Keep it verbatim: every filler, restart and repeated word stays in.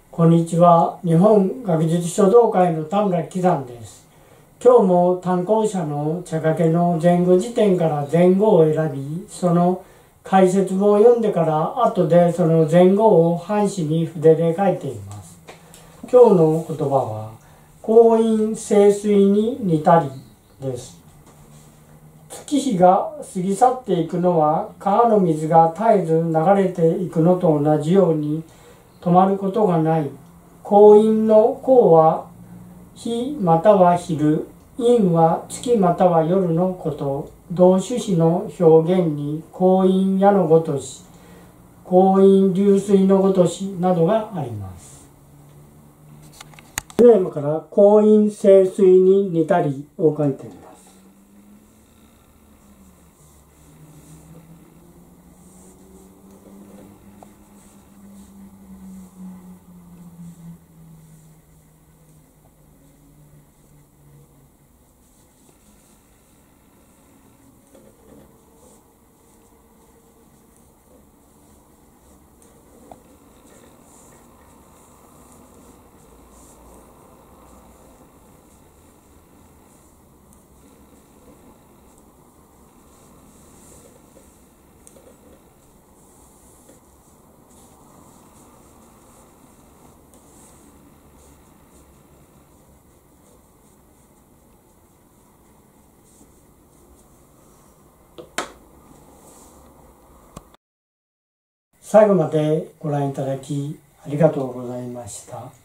こんにちは。日本学術書道会の田村喜山です。今日も単行者の茶掛の前後辞典から前後を選び、その解説を読んでから後でその前後を半紙に筆で書いています。今日の言葉は、光陰盛衰に似たりです。月日が過ぎ去っていくのは川の水が絶えず流れていくのと同じように、止まることがない。光陰の光は日または昼、陰は月または夜のこと。同種子の表現に光陰矢のごとし、光陰流水のごとしなどがあります。テーマから光陰盛衰に似たりを書いています。最後までご覧いただきありがとうございました。